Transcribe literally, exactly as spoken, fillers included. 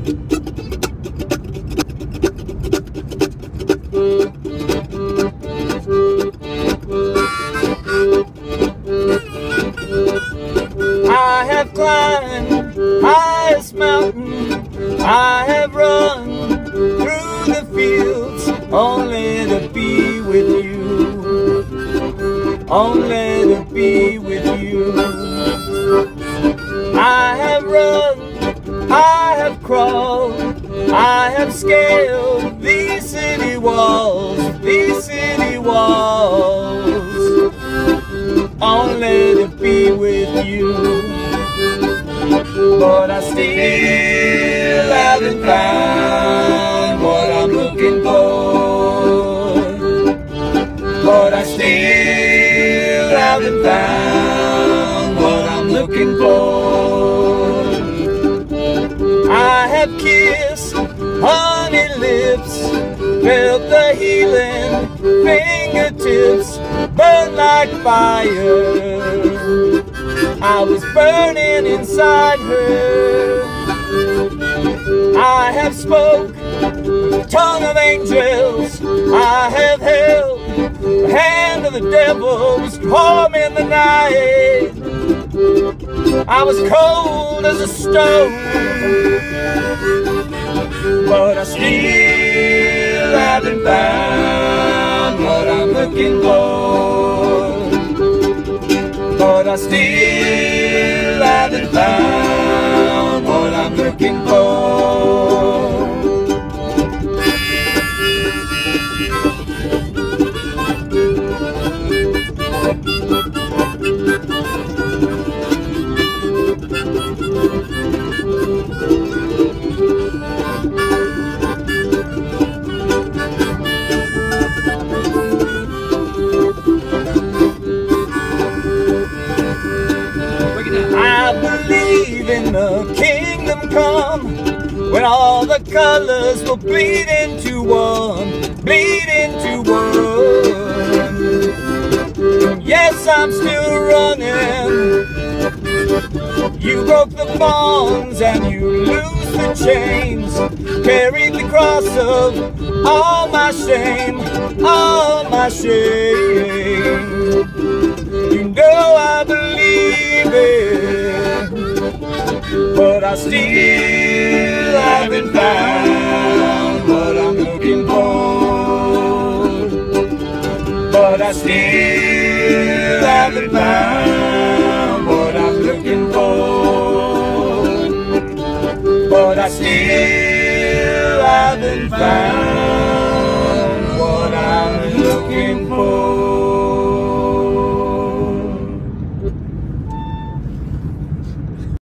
I have climbed highest mountain, I have run through the fields, only to be with you, only to be with you. I have run, I have crawled, I have scaled these city walls, these city walls, only to be with you. But I still haven't found what I'm looking for. But I still haven't found what I'm looking for. I have kissed honey lips, felt the healing fingertips burn like fire. I was burning inside her. I have spoke the tongue of angels. I have held the hand of the devil, was warm in the night. I was cold as a stone, but I still haven't found what I'm looking for. But I still haven't found what I'm looking for. I believe in the kingdom come, when all the colors will bleed into one, bleed into one. Yes, I'm still running. You broke the bonds and you loosed the chains, carried the cross of all my shame, all my shame. You know I believe it, but I still haven't found what I'm looking for. But I still haven't found what I'm looking for. But I still haven't found